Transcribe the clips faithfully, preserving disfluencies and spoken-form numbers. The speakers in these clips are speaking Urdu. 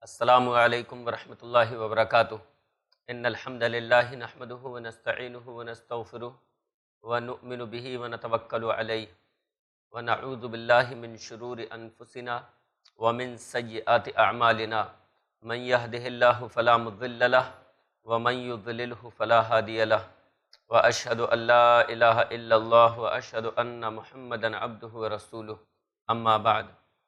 السلام علیکم ورحمۃ اللہ وبرکاتہ۔ ان الحمد للہ نحمده ونستعینه ونستغفره ونؤمن به ونتوکل علیہ ونعوذ باللہ من شرور انفسنا ومن سیئات اعمالنا من يهده اللہ فلا مضل له ومن يضلله فلا هادی له واشهد ان لا الہ الا اللہ واشهد ان محمدا عبدہ ورسولہ اما بعد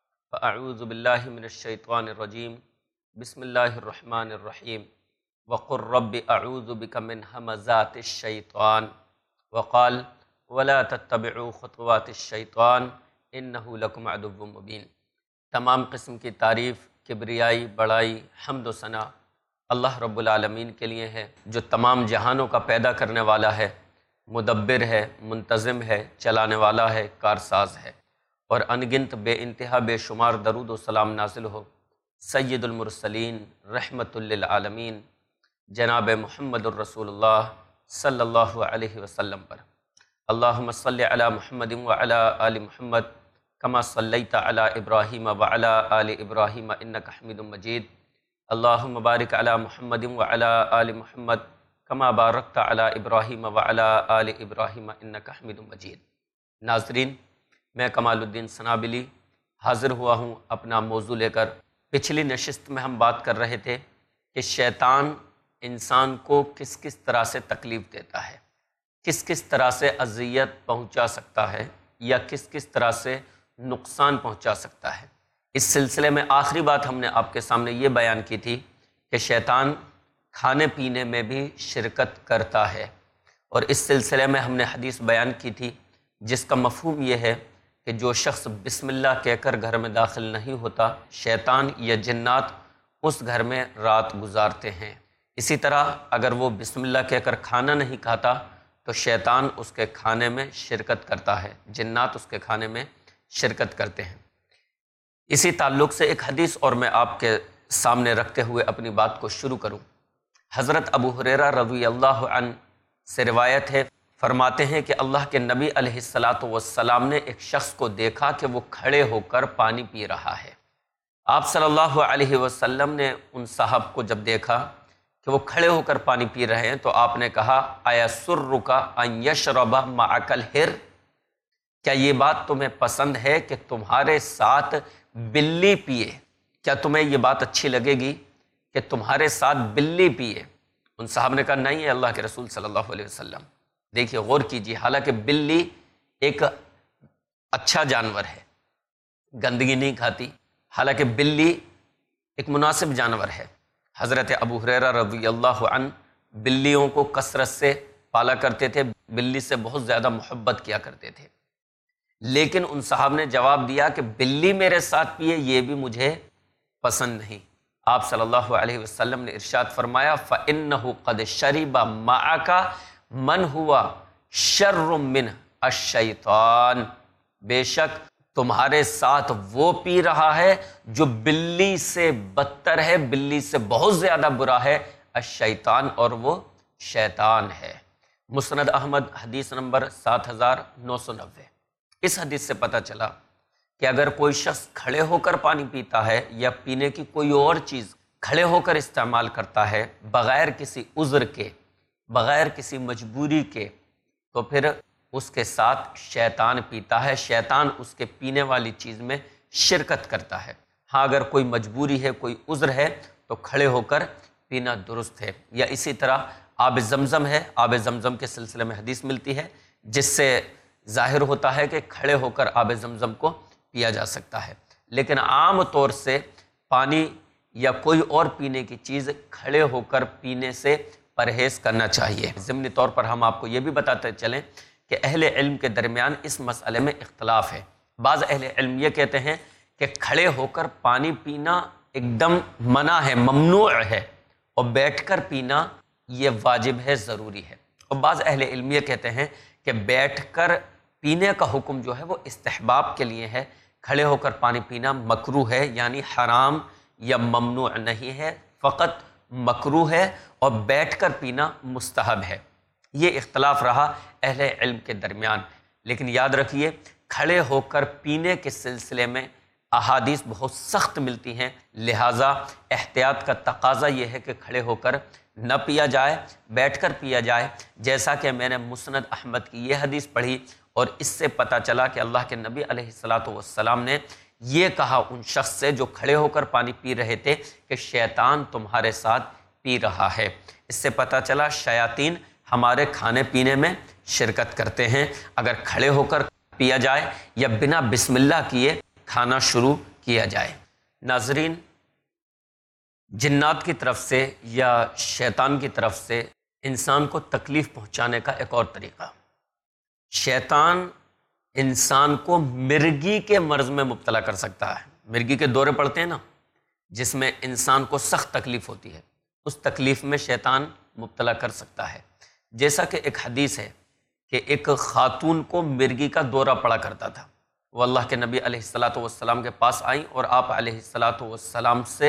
فاعوذ باللہ من الشیطان الرجیم بسم اللہ الرحمن الرحیم وقل رب اعوذ بک من ہمزات الشیطان وقال ولا تتبعوا خطوات الشیطان انہ لکم عدو مبین۔ تمام قسم کی تعریف، کبریائی، بڑائی، حمد و ثنا اللہ رب العالمین کے لیے ہے، جو تمام جہانوں کا پیدا کرنے والا ہے، مدبر ہے، منتظم ہے، چلانے والا ہے، کارساز ہے، اور انگنت بے انتہا بے شمار درود و سلام نازل ہو سید المرسلین رحمت للعالمین جناب محمد الرسول اللہ صلی اللہ علیہ وسلم پر۔ اللہم صلی علی محمد وعلی آل محمد کما صلیت علی ابراہیم وعلی آل ابراہیم انک حمید مجید۔ اللہم بارک علی محمد وعلی آل محمد کما بارکت علی ابراہیم وعلی آل ابراہیم انک حمید مجید۔ ناظرین، میں کمال الدین سنابلی حاضر ہوا ہوں اپنا موضوع لے کر۔ پچھلی نشست میں ہم بات کر رہے تھے کہ شیطان انسان کو کس کس طرح سے تکلیف دیتا ہے، کس کس طرح سے اذیت پہنچا سکتا ہے یا کس کس طرح سے نقصان پہنچا سکتا ہے۔ اس سلسلے میں آخری بات ہم نے آپ کے سامنے یہ بیان کی تھی کہ شیطان کھانے پینے میں بھی شرکت کرتا ہے، اور اس سلسلے میں ہم نے حدیث بیان کی تھی جس کا مفہوم یہ ہے کہ جو شخص بسم اللہ کہہ کر گھر میں داخل نہیں ہوتا، شیطان یا جنات اس گھر میں رات گزارتے ہیں۔ اسی طرح اگر وہ بسم اللہ کہہ کر کھانا نہیں کھاتا تو شیطان اس کے کھانے میں شرکت کرتا ہے، جنات اس کے کھانے میں شرکت کرتے ہیں۔ اسی تعلق سے ایک حدیث اور میں آپ کے سامنے رکھتے ہوئے اپنی بات کو شروع کروں۔ حضرت ابو ہریرہ رضی اللہ عنہ سے روایت ہے، فرماتے ہیں کہ اللہ کے نبی علیہ الصلاۃ والسلام نے ایک شخص کو دیکھا کہ وہ کھڑے ہو کر پانی پی رہا ہے۔ آپ صلی اللہ علیہ وسلم نے ان صاحب کو جب دیکھا کہ وہ کھڑے ہو کر پانی پی رہے ہیں تو آپ نے کہا ایسرک ان یشرب معک الحر، کیا یہ بات تمہیں پسند ہے کہ تمہارے ساتھ بلی پیے؟ کیا تمہیں یہ بات اچھی لگے گی کہ تمہارے ساتھ بلی پیے؟ ان صاحب نے کہا نہیں ہے اللہ کے رسول صلی اللہ علیہ وسلم۔ دیکھیے، غور کیجیے، حالانکہ بلی ایک اچھا جانور ہے، گندگی نہیں کھاتی، حالانکہ بلی ایک مناسب جانور ہے۔ حضرت ابو ہریرہ رضی اللہ عنہ بلیوں کو کثرت سے پالا کرتے تھے، بلی سے بہت زیادہ محبت کیا کرتے تھے، لیکن ان صاحب نے جواب دیا کہ بلی میرے ساتھ پیے یہ بھی مجھے پسند نہیں۔ آپ صلی اللہ علیہ وسلم نے ارشاد فرمایا فَإِنَّهُ قَدْ شَرِبَ مَعَكَ من ہوا شر من الشیطان، بے شک تمہارے ساتھ وہ پی رہا ہے جو بلی سے بدتر ہے، بلی سے بہت زیادہ برا ہے، الشیطان، اور وہ شیطان ہے۔ مسند احمد حدیث نمبر سات ہزار نو سو نوے۔ اس حدیث سے پتہ چلا کہ اگر کوئی شخص کھڑے ہو کر پانی پیتا ہے یا پینے کی کوئی اور چیز کھڑے ہو کر استعمال کرتا ہے بغیر کسی عذر کے، بغیر کسی مجبوری کے، تو پھر اس کے ساتھ شیطان پیتا ہے، شیطان اس کے پینے والی چیز میں شرکت کرتا ہے۔ ہاں اگر کوئی مجبوری ہے، کوئی عذر ہے تو کھڑے ہو کر پینا درست ہے۔ یا اسی طرح آب زمزم ہے، آب زمزم کے سلسلے میں حدیث ملتی ہے جس سے ظاہر ہوتا ہے کہ کھڑے ہو کر آب زمزم کو پیا جا سکتا ہے، لیکن عام طور سے پانی یا کوئی اور پینے کی چیز کھڑے ہو کر پینے سے پرہیز کرنا چاہیے۔ ضمنی طور پر ہم آپ کو یہ بھی بتاتے چلیں کہ اہل علم کے درمیان اس مسئلے میں اختلاف ہے۔ بعض اہل علم یہ کہتے ہیں کہ کھڑے ہو کر پانی پینا ایک دم منع ہے، ممنوع ہے، اور بیٹھ کر پینا یہ واجب ہے، ضروری ہے۔ اور بعض اہل علم یہ کہتے ہیں کہ بیٹھ کر پینے کا حکم جو ہے وہ استحباب کے لیے ہے، کھڑے ہو کر پانی پینا مکروہ ہے، یعنی حرام یا ممنوع نہیں ہے، فقط مکروہ ہے، اور بیٹھ کر پینا مستحب ہے۔ یہ اختلاف رہا اہل علم کے درمیان، لیکن یاد رکھیے کھڑے ہو کر پینے کے سلسلے میں احادیث بہت سخت ملتی ہیں، لہٰذا احتیاط کا تقاضا یہ ہے کہ کھڑے ہو کر نہ پیا جائے، بیٹھ کر پیا جائے، جیسا کہ میں نے مسند احمد کی یہ حدیث پڑھی اور اس سے پتہ چلا کہ اللہ کے نبی علیہ الصلاۃ والسلام نے یہ کہا ان شخص سے جو کھڑے ہو کر پانی پی رہے تھے کہ شیطان تمہارے ساتھ پی رہا ہے۔ اس سے پتہ چلا شیاطین ہمارے کھانے پینے میں شرکت کرتے ہیں اگر کھڑے ہو کر پیا جائے یا بنا بسم اللہ کیے کھانا شروع کیا جائے۔ ناظرین، جنات کی طرف سے یا شیطان کی طرف سے انسان کو تکلیف پہنچانے کا ایک اور طریقہ، شیطان انسان کو مرگی کے مرض میں مبتلا کر سکتا ہے۔ مرگی کے دورے پڑتے ہیں نا، جس میں انسان کو سخت تکلیف ہوتی ہے، اس تکلیف میں شیطان مبتلا کر سکتا ہے۔ جیسا کہ ایک حدیث ہے کہ ایک خاتون کو مرگی کا دورہ پڑا کرتا تھا، وہ اللہ کے نبی علیہ الصلاۃ والسلام کے پاس آئیں اور آپ علیہ الصلاۃ والسلام سے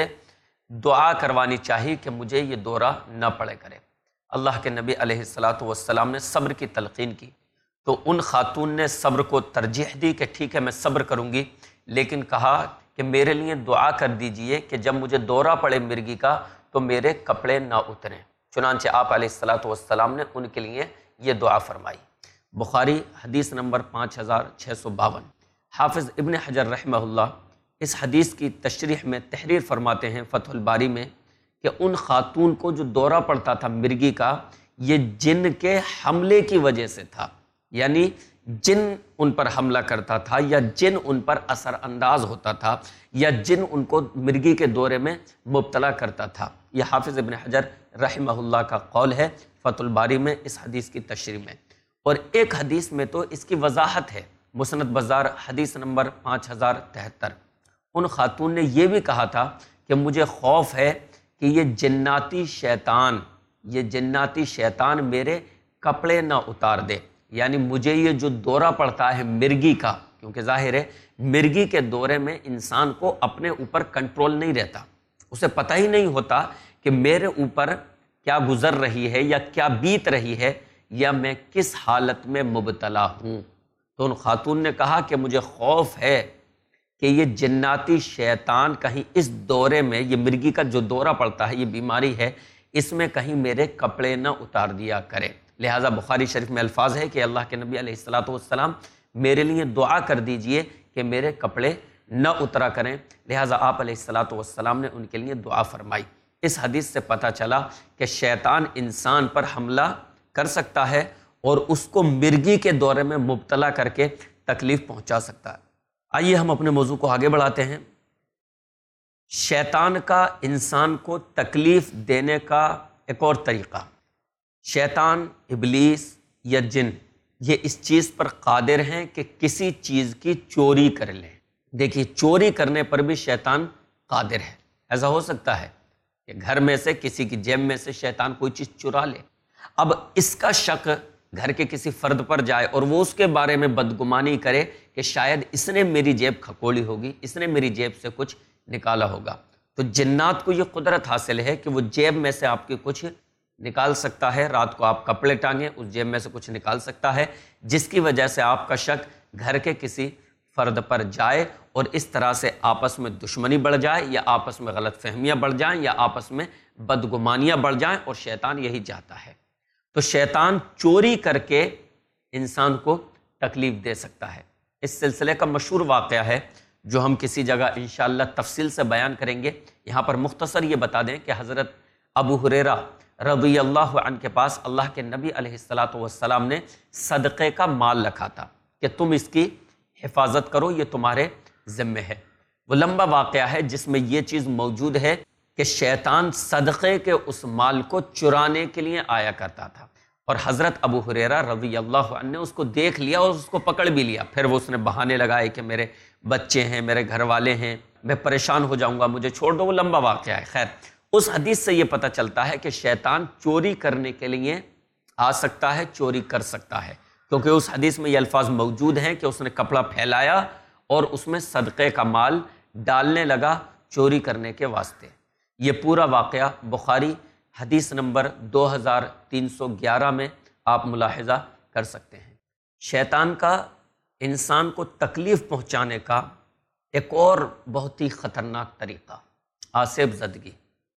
دعا کروانی چاہیے کہ مجھے یہ دورہ نہ پڑے کرے۔ اللہ کے نبی علیہ الصلاۃ والسلام نے صبر کی تلقین کی تو ان خاتون نے صبر کو ترجیح دی کہ ٹھیک ہے میں صبر کروں گی، لیکن کہا کہ میرے لیے دعا کر دیجئے کہ جب مجھے دورہ پڑے مرگی کا تو میرے کپڑے نہ اتریں۔ چنانچہ آپ علیہ الصلاۃ والسلام نے ان کے لیے یہ دعا فرمائی۔ بخاری حدیث نمبر پانچ ہزار چھ سو باون۔ حافظ ابن حجر رحمہ اللہ اس حدیث کی تشریح میں تحریر فرماتے ہیں فتح الباری میں کہ ان خاتون کو جو دورہ پڑتا تھا مرگی کا، یہ جن کے حملے کی وجہ سے تھا، یعنی جن ان پر حملہ کرتا تھا یا جن ان پر اثر انداز ہوتا تھا یا جن ان کو مرگی کے دورے میں مبتلا کرتا تھا۔ یہ حافظ ابن حجر رحمہ اللہ کا قول ہے فتح الباری میں اس حدیث کی تشریح میں۔ اور ایک حدیث میں تو اس کی وضاحت ہے، مسند بزار حدیث نمبر پانچ ہزار تہتر۔ ان خاتون نے یہ بھی کہا تھا کہ مجھے خوف ہے کہ یہ جناتی شیطان یہ جناتی شیطان میرے کپڑے نہ اتار دے، یعنی مجھے یہ جو دورہ پڑتا ہے مرگی کا، کیونکہ ظاہر ہے مرگی کے دورے میں انسان کو اپنے اوپر کنٹرول نہیں رہتا، اسے پتہ ہی نہیں ہوتا کہ میرے اوپر کیا گزر رہی ہے یا کیا بیت رہی ہے یا میں کس حالت میں مبتلا ہوں۔ تو ان خاتون نے کہا کہ مجھے خوف ہے کہ یہ جناتی شیطان کہیں اس دورے میں، یہ مرگی کا جو دورہ پڑتا ہے، یہ بیماری ہے، اس میں کہیں میرے کپڑے نہ اتار دیا کرے۔ لہٰذا بخاری شریف میں الفاظ ہے کہ اللہ کے نبی علیہ الصلاۃ والسلام میرے لیے دعا کر دیجئے کہ میرے کپڑے نہ اترا کریں، لہٰذا آپ علیہ الصلاۃ والسلام نے ان کے لیے دعا فرمائی۔ اس حدیث سے پتہ چلا کہ شیطان انسان پر حملہ کر سکتا ہے اور اس کو مرگی کے دورے میں مبتلا کر کے تکلیف پہنچا سکتا ہے۔ آئیے ہم اپنے موضوع کو آگے بڑھاتے ہیں۔ شیطان کا انسان کو تکلیف دینے کا ایک اور طریقہ، شیطان، ابلیس یا جن، یہ اس چیز پر قادر ہیں کہ کسی چیز کی چوری کر لیں۔ دیکھیے، چوری کرنے پر بھی شیطان قادر ہے۔ ایسا ہو سکتا ہے کہ گھر میں سے کسی کی جیب میں سے شیطان کوئی چیز چرا لے، اب اس کا شک گھر کے کسی فرد پر جائے اور وہ اس کے بارے میں بدگمانی کرے کہ شاید اس نے میری جیب کھکولی ہوگی، اس نے میری جیب سے کچھ نکالا ہوگا۔ تو جنات کو یہ قدرت حاصل ہے کہ وہ جیب میں سے آپ کے کچھ نکال سکتا ہے۔ رات کو آپ کپڑے ٹانگیں، اس جیب میں سے کچھ نکال سکتا ہے، جس کی وجہ سے آپ کا شک گھر کے کسی فرد پر جائے اور اس طرح سے آپس میں دشمنی بڑھ جائے یا آپس میں غلط فہمیاں بڑھ جائیں یا آپس میں بدگمانیاں بڑھ جائیں، اور شیطان یہی چاہتا ہے۔ تو شیطان چوری کر کے انسان کو تکلیف دے سکتا ہے۔ اس سلسلے کا مشہور واقعہ ہے جو ہم کسی جگہ انشاءاللہ تفصیل سے بیان کریں گے۔ یہاں پر مختصر یہ بتا دیں کہ حضرت ابو ہریرہ رضی اللہ عنہ کے پاس اللہ کے نبی علیہ الصلاۃ والسلام نے صدقے کا مال رکھا تھا کہ تم اس کی حفاظت کرو، یہ تمہارے ذمے ہے۔ وہ لمبا واقعہ ہے جس میں یہ چیز موجود ہے کہ شیطان صدقے کے اس مال کو چرانے کے لیے آیا کرتا تھا، اور حضرت ابو ہریرہ رضی اللہ عنہ نے اس کو دیکھ لیا اور اس کو پکڑ بھی لیا۔ پھر وہ اس نے بہانے لگائے کہ میرے بچے ہیں، میرے گھر والے ہیں، میں پریشان ہو جاؤں گا، مجھے چھوڑ دو۔ وہ لمبا واقعہ ہے۔ خیر، اس حدیث سے یہ پتہ چلتا ہے کہ شیطان چوری کرنے کے لیے آ سکتا ہے، چوری کر سکتا ہے، کیونکہ اس حدیث میں یہ الفاظ موجود ہیں کہ اس نے کپڑا پھیلایا اور اس میں صدقے کا مال ڈالنے لگا چوری کرنے کے واسطے۔ یہ پورا واقعہ بخاری حدیث نمبر دو ہزار تین سو گیارہ میں آپ ملاحظہ کر سکتے ہیں۔ شیطان کا انسان کو تکلیف پہنچانے کا ایک اور بہت ہی خطرناک طریقہ، آصف زدگی۔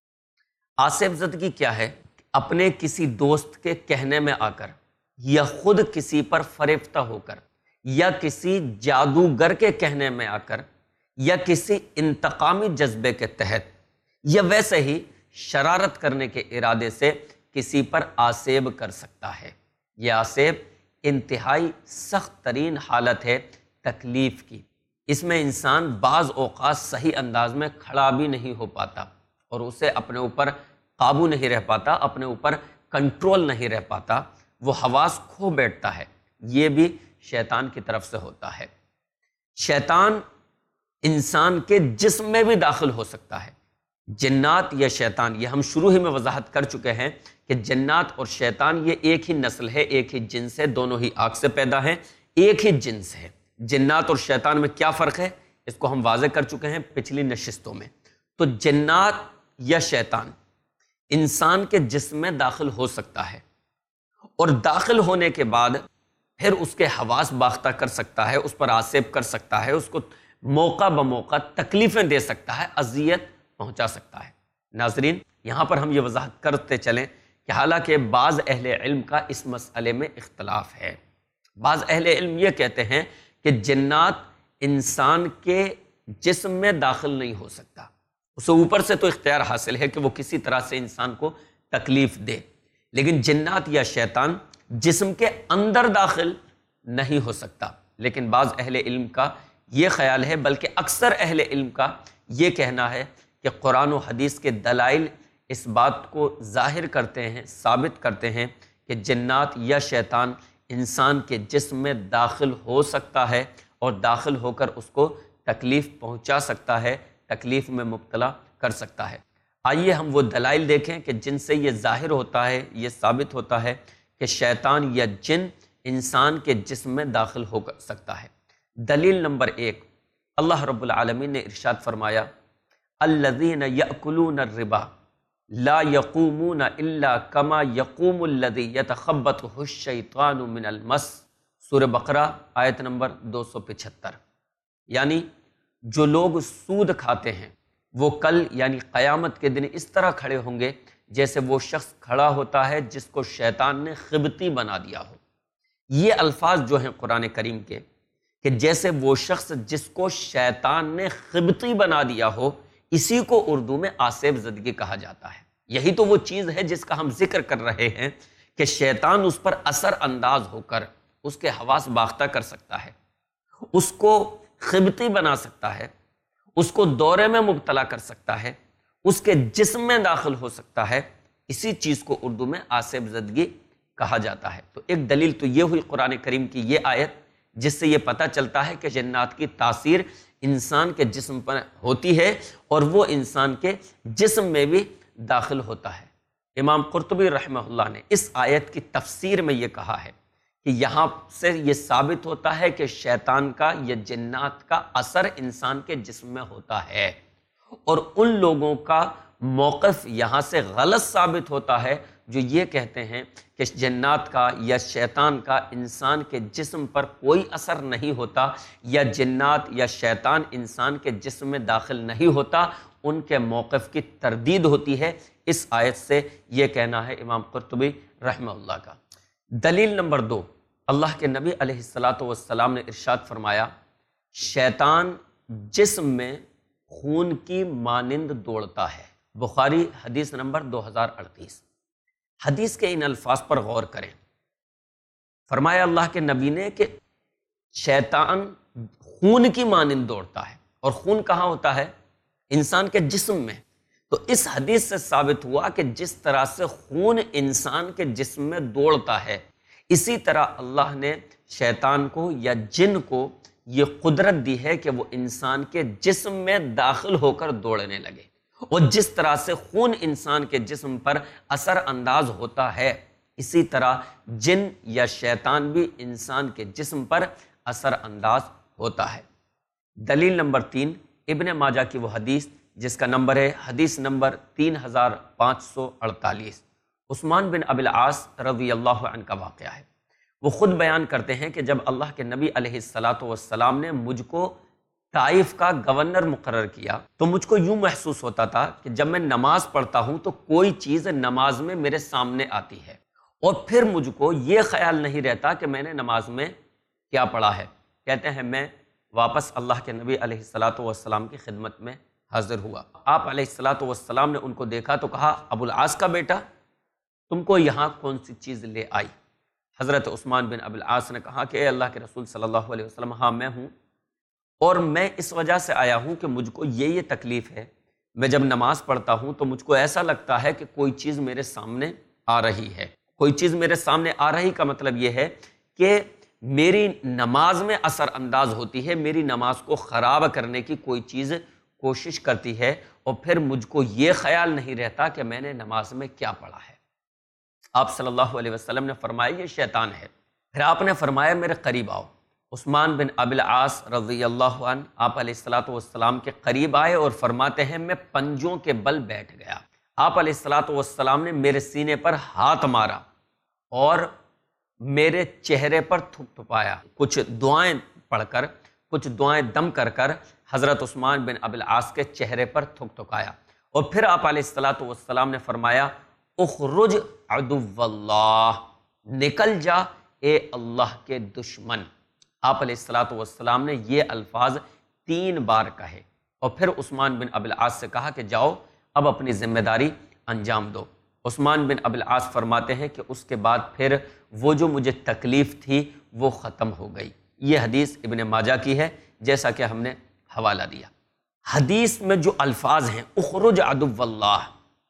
آصف زدگی کیا ہے؟ اپنے کسی دوست کے کہنے میں آ کر، یا خود کسی پر فریفتہ ہو کر، یا کسی جادوگر کے کہنے میں آ کر، یا کسی انتقامی جذبے کے تحت، یا ویسے ہی شرارت کرنے کے ارادے سے کسی پر آصیب کر سکتا ہے۔ یہ آصیب انتہائی سخت ترین حالت ہے تکلیف کی۔ اس میں انسان بعض اوقات صحیح انداز میں کھڑا بھی نہیں ہو پاتا اور اسے اپنے اوپر قابو نہیں رہ پاتا، اپنے اوپر کنٹرول نہیں رہ پاتا، وہ حواس کھو بیٹھتا ہے۔ یہ بھی شیطان کی طرف سے ہوتا ہے۔ شیطان انسان کے جسم میں بھی داخل ہو سکتا ہے۔ جنات یا شیطان، یہ ہم شروع ہی میں وضاحت کر چکے ہیں کہ جنات اور شیطان یہ ایک ہی نسل ہے، ایک ہی جنس ہے، دونوں ہی آگ سے پیدا ہیں، ایک ہی جنس ہے۔ جنات اور شیطان میں کیا فرق ہے اس کو ہم واضح کر چکے ہیں پچھلی نشستوں میں۔ تو جنات یا شیطان انسان کے جسم میں داخل ہو سکتا ہے، اور داخل ہونے کے بعد پھر اس کے حواس باختہ کر سکتا ہے، اس پر آصیب کر سکتا ہے، اس کو موقع بموقع تکلیفیں دے سکتا ہے، اذیت پہنچا سکتا ہے۔ ناظرین، یہاں پر ہم یہ وضاحت کرتے چلیں کہ حالانکہ بعض اہل علم کا اس مسئلے میں اختلاف ہے۔ بعض اہل علم یہ کہتے ہیں کہ جنات انسان کے جسم میں داخل نہیں ہو سکتا، اسے اوپر سے تو اختیار حاصل ہے کہ وہ کسی طرح سے انسان کو تکلیف دے، لیکن جنات یا شیطان جسم کے اندر داخل نہیں ہو سکتا۔ لیکن بعض اہل علم کا یہ خیال ہے، بلکہ اکثر اہل علم کا یہ کہنا ہے کہ قرآن و حدیث کے دلائل اس بات کو ظاہر کرتے ہیں، ثابت کرتے ہیں کہ جنات یا شیطان انسان کے جسم میں داخل ہو سکتا ہے اور داخل ہو کر اس کو تکلیف پہنچا سکتا ہے، تکلیف میں مبتلا کر سکتا ہے۔ آئیے ہم وہ دلائل دیکھیں کہ جن سے یہ ظاہر ہوتا ہے، یہ ثابت ہوتا ہے کہ شیطان یا جن انسان کے جسم میں داخل ہو سکتا ہے۔ دلیل نمبر ایک، اللہ رب العالمین نے ارشاد فرمایا الذین یأکلون الربا لا یقومون الا کما یقوم الذی یتخبطہ الشیطان من المس، سورہ بقرہ آیت نمبر دو سو پچہتر۔ یعنی جو لوگ سود کھاتے ہیں وہ کل یعنی قیامت کے دن اس طرح کھڑے ہوں گے جیسے وہ شخص کھڑا ہوتا ہے جس کو شیطان نے خبطی بنا دیا ہو۔ یہ الفاظ جو ہیں قرآن کریم کے کہ جیسے وہ شخص جس کو شیطان نے خبطی بنا دیا ہو، اسی کو اردو میں آصف زدگی کہا جاتا ہے۔ یہی تو وہ چیز ہے جس کا ہم ذکر کر رہے ہیں کہ شیطان اس پر اثر انداز ہو کر اس کے حواس باختہ کر سکتا ہے، اس کو خبطی بنا سکتا ہے، اس کو دورے میں مبتلا کر سکتا ہے، اس کے جسم میں داخل ہو سکتا ہے۔ اسی چیز کو اردو میں آصف زدگی کہا جاتا ہے۔ تو ایک دلیل تو یہ ہوئی قرآن کریم کی یہ آیت، جس سے یہ پتہ چلتا ہے کہ جنات کی تاثیر انسان کے جسم پر ہوتی ہے اور وہ انسان کے جسم میں بھی داخل ہوتا ہے۔ امام قرطبی رحمہ اللہ نے اس آیت کی تفسیر میں یہ کہا ہے کہ یہاں سے یہ ثابت ہوتا ہے کہ شیطان کا یا جنات کا اثر انسان کے جسم میں ہوتا ہے، اور ان لوگوں کا موقف یہاں سے غلط ثابت ہوتا ہے جو یہ کہتے ہیں کہ جنات کا یا شیطان کا انسان کے جسم پر کوئی اثر نہیں ہوتا، یا جنات یا شیطان انسان کے جسم میں داخل نہیں ہوتا۔ ان کے موقف کی تردید ہوتی ہے اس آیت سے، یہ کہنا ہے امام قرطبی رحمہ اللہ کا۔ دلیل نمبر دو، اللہ کے نبی علیہ الصلاۃ والسلام نے ارشاد فرمایا شیطان جسم میں خون کی مانند دوڑتا ہے، بخاری حدیث نمبر دو ہزار اڑتیس۔ حدیث کے ان الفاظ پر غور کریں۔ فرمایا اللہ کے نبی نے کہ شیطان خون کی مانند دوڑتا ہے، اور خون کہاں ہوتا ہے؟ انسان کے جسم میں۔ تو اس حدیث سے ثابت ہوا کہ جس طرح سے خون انسان کے جسم میں دوڑتا ہے، اسی طرح اللہ نے شیطان کو یا جن کو یہ قدرت دی ہے کہ وہ انسان کے جسم میں داخل ہو کر دوڑنے لگے۔ اور جس طرح سے خون انسان کے جسم پر اثر انداز ہوتا ہے، اسی طرح جن یا شیطان بھی انسان کے جسم پر اثر انداز ہوتا ہے۔ دلیل نمبر تین، ابن ماجہ کی وہ حدیث جس کا نمبر ہے حدیث نمبر تین ہزار پانچ سو اڑتالیس، عثمان بن ابی العاص رضی اللہ عنہ کا واقعہ ہے۔ وہ خود بیان کرتے ہیں کہ جب اللہ کے نبی علیہ الصلاۃ والسلام نے مجھ کو طائف کا گورنر مقرر کیا تو مجھ کو یوں محسوس ہوتا تھا کہ جب میں نماز پڑھتا ہوں تو کوئی چیز نماز میں میرے سامنے آتی ہے اور پھر مجھ کو یہ خیال نہیں رہتا کہ میں نے نماز میں کیا پڑھا ہے۔ کہتے ہیں میں واپس اللہ کے نبی علیہ الصلاۃ والسلام کی خدمت میں حاضر ہوا۔ آپ علیہ الصلاۃ والسلام نے ان کو دیکھا تو کہا ابو العاص کا بیٹا تم کو یہاں کون سی چیز لے آئی؟ حضرت عثمان بن ابی العاص نے کہا کہ اے اللہ کے رسول صلی اللہ علیہ وسلم ہاں میں ہوں، اور میں اس وجہ سے آیا ہوں کہ مجھ کو یہ یہ تکلیف ہے، میں جب نماز پڑھتا ہوں تو مجھ کو ایسا لگتا ہے کہ کوئی چیز میرے سامنے آ رہی ہے۔ کوئی چیز میرے سامنے آ رہی کا مطلب یہ ہے کہ میری نماز میں اثر انداز ہوتی ہے، میری نماز کو خراب کرنے کی کوئی چیز کوشش کرتی ہے، اور پھر مجھ کو یہ خیال نہیں رہتا کہ میں نے نماز میں کیا پڑھا ہے۔ آپ صلی اللہ علیہ وسلم نے فرمایا یہ شیطان ہے۔ پھر آپ نے فرمایا میرے قریب آؤ۔ عثمان بن ابی العاص رضی اللہ عنہ آپ علیہ الصلاۃ والسلام کے قریب آئے اور فرماتے ہیں میں پنجوں کے بل بیٹھ گیا۔ آپ علیہ الصلاۃ والسلام نے میرے سینے پر ہاتھ مارا اور میرے چہرے پر تھپ تھپایا، کچھ دعائیں پڑھ کر، کچھ دعائیں دم کر کر حضرت عثمان بن ابی العاص کے چہرے پر تھک تھکایا، اور پھر آپ علیہ الصلاۃ والسلام نے فرمایا اخرج عدو اللہ، نکل جا اے اللہ کے دشمن۔ آپ علیہ الصلاۃ والسلام نے یہ الفاظ تین بار کہے، اور پھر عثمان بن ابی العاص سے کہا کہ جاؤ اب اپنی ذمہ داری انجام دو۔ عثمان بن ابی العاص فرماتے ہیں کہ اس کے بعد پھر وہ جو مجھے تکلیف تھی وہ ختم ہو گئی۔ یہ حدیث ابن ماجہ کی ہے جیسا کہ ہم نے حوالہ دیا۔ حدیث میں جو الفاظ ہیں اخرج عدو اللہ،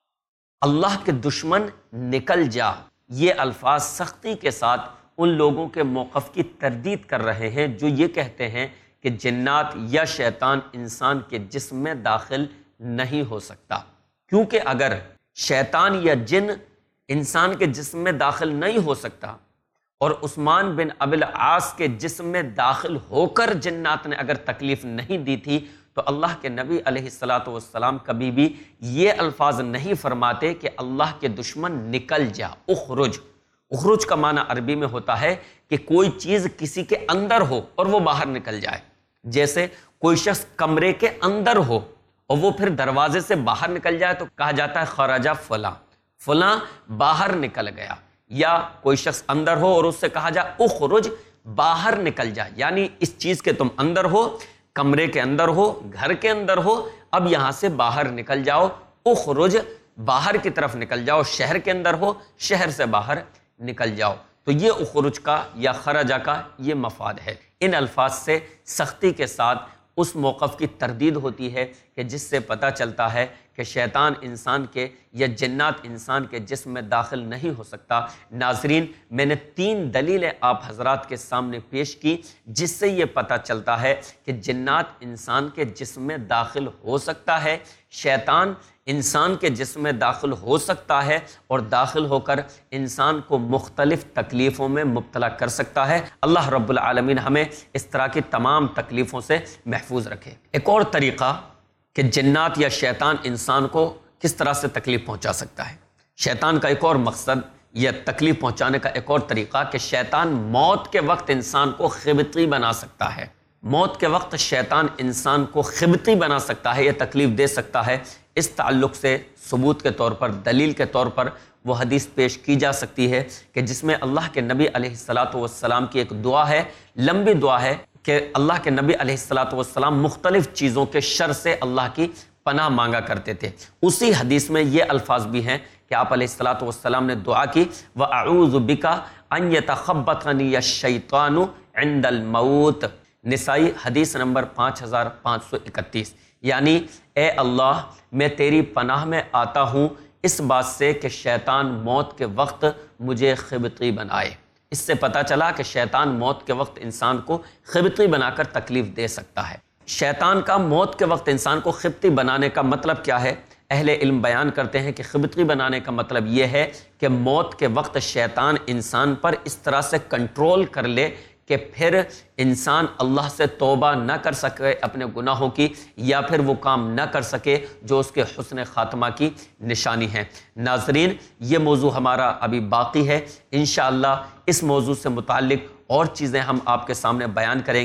اللہ کے دشمن نکل جا، یہ الفاظ سختی کے ساتھ ان لوگوں کے موقف کی تردید کر رہے ہیں جو یہ کہتے ہیں کہ جنات یا شیطان انسان کے جسم میں داخل نہیں ہو سکتا، کیونکہ اگر شیطان یا جن انسان کے جسم میں داخل نہیں ہو سکتا اور عثمان بن ابی العاص کے جسم میں داخل ہو کر جنات نے اگر تکلیف نہیں دی تھی تو اللہ کے نبی علیہ الصلاۃ والسلام کبھی بھی یہ الفاظ نہیں فرماتے کہ اللہ کے دشمن نکل جا، اخرج۔ اخرج کا معنی عربی میں ہوتا ہے کہ کوئی چیز کسی کے اندر ہو اور وہ باہر نکل جائے، جیسے کوئی شخص کمرے کے اندر ہو اور وہ پھر دروازے سے باہر نکل جائے تو کہا جاتا ہے خرجہ فلاں، فلاں باہر نکل گیا۔ یا کوئی شخص اندر ہو اور اس سے کہا جائے اخرج، باہر نکل جا، یعنی اس چیز کے تم اندر ہو، کمرے کے اندر ہو، گھر کے اندر ہو، اب یہاں سے باہر نکل جاؤ، اخرج، باہر کی طرف نکل جاؤ، شہر کے اندر ہو، شہر سے باہر نکل جاؤ۔ تو یہ اخرج کا یا خرجہ کا یہ مفاد ہے۔ ان الفاظ سے سختی کے ساتھ اس موقف کی تردید ہوتی ہے کہ جس سے پتہ چلتا ہے کہ شیطان انسان کے یا جنات انسان کے جسم میں داخل نہیں ہو سکتا۔ ناظرین، میں نے تین دلیلیں آپ حضرات کے سامنے پیش کی جس سے یہ پتہ چلتا ہے کہ جنات انسان کے جسم میں داخل ہو سکتا ہے، شیطان انسان کے جسم میں داخل ہو سکتا ہے اور داخل ہو کر انسان کو مختلف تکلیفوں میں مبتلا کر سکتا ہے۔ اللہ رب العالمین ہمیں اس طرح کی تمام تکلیفوں سے محفوظ رکھے۔ ایک اور طریقہ کہ جنات یا شیطان انسان کو کس طرح سے تکلیف پہنچا سکتا ہے۔ شیطان کا ایک اور مقصد یا تکلیف پہنچانے کا ایک اور طریقہ کہ شیطان موت کے وقت انسان کو خبطی بنا سکتا ہے۔ موت کے وقت شیطان انسان کو خبطی بنا سکتا ہے یا تکلیف دے سکتا ہے۔ اس تعلق سے ثبوت کے طور پر، دلیل کے طور پر وہ حدیث پیش کی جا سکتی ہے کہ جس میں اللہ کے نبی علیہ الصلاۃ والسلام کی ایک دعا ہے، لمبی دعا ہے کہ اللہ کے نبی علیہ الصلاۃ والسلام مختلف چیزوں کے شر سے اللہ کی پناہ مانگا کرتے تھے۔ اسی حدیث میں یہ الفاظ بھی ہیں کہ آپ علیہ الصلاۃ والسلام نے دعا کی وَأَعُوذُ بِكَ أَن يَتَخَبَّطَنِيَ الشَّيْطَانُ عِنْدَ الْمَوْتِ، نسائی حدیث نمبر پانچ ہزار پانچ سو اکتیس، یعنی اے اللہ میں تیری پناہ میں آتا ہوں اس بات سے کہ شیطان موت کے وقت مجھے خبطی بنائے۔ اس سے پتہ چلا کہ شیطان موت کے وقت انسان کو خبطی بنا کر تکلیف دے سکتا ہے۔ شیطان کا موت کے وقت انسان کو خبطی بنانے کا مطلب کیا ہے؟ اہل علم بیان کرتے ہیں کہ خبطی بنانے کا مطلب یہ ہے کہ موت کے وقت شیطان انسان پر اس طرح سے کنٹرول کر لے کہ پھر انسان اللہ سے توبہ نہ کر سکے اپنے گناہوں کی، یا پھر وہ کام نہ کر سکے جو اس کے حسن خاتمہ کی نشانی ہے۔ ناظرین، یہ موضوع ہمارا ابھی باقی ہے، انشاءاللہ اس موضوع سے متعلق اور چیزیں ہم آپ کے سامنے بیان کریں گے۔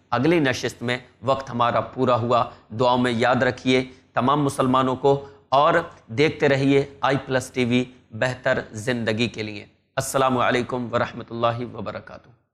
اگلی نشست میں وقت ہمارا پورا ہوا، دعاؤں میں یاد رکھیے تمام مسلمانوں کو، اور دیکھتے رہیے آئی پلس ٹی وی، بہتر زندگی کے لیے۔ السلام علیکم ورحمۃ اللہ وبرکاتہ۔